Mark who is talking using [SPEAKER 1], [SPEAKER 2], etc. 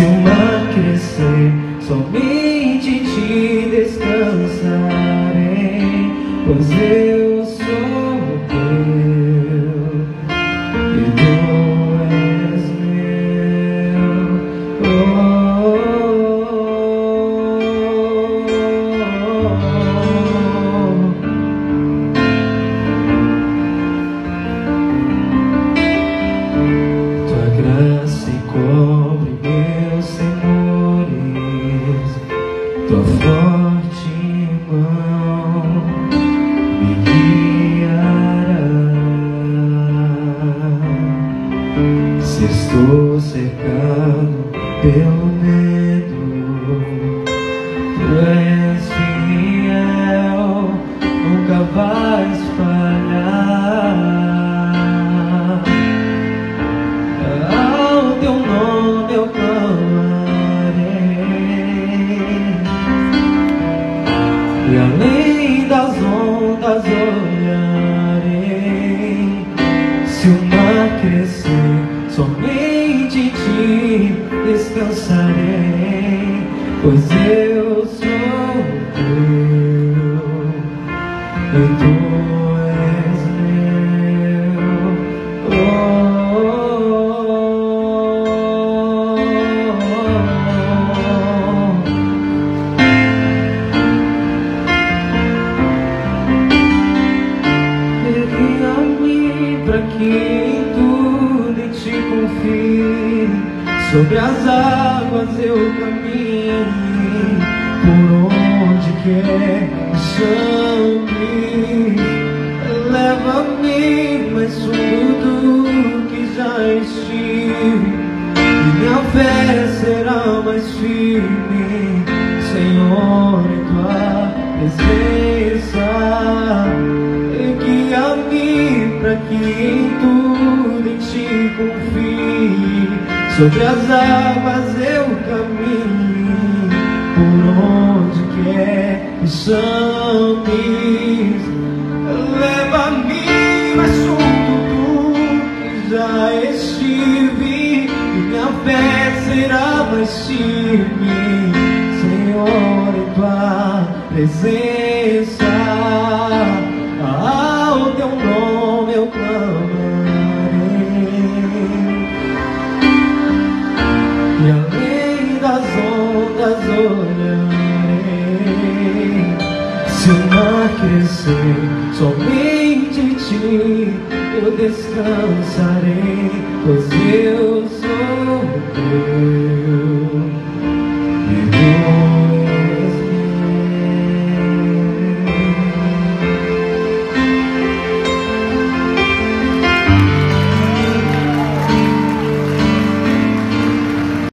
[SPEAKER 1] Se o mar crescer, somente em ti descansarei, pois eu sou teu e tu és meu. Tua graça encobre meus temores, tua forte mão me guiará. Se estou cercado pelo medo, tu és fiel, nunca vais falhar. Ao teu nome eu clamarei, e além das ondas olharei. Se o mar crescer, somente em ti descansarei, pois eu sou teu e tu és para que em tudo em ti confie. Sobre as águas eu caminhe, por onde quer que chame. Leva-me mais fundo do que já estive, e minha fé será mais firme, Senhor, em tua presença. Guia-me para que em tudo em ti confie. Sobre as águas eu caminho, por onde quer que chames. Leva-me mais fundo do que já estive, e minha fé será mais firme, Senhor, em tua presença. Ao teu nome eu clamarei, e além das ondas olharei. Se o mar crescer, somente em ti eu descansarei, pois eu sou teu.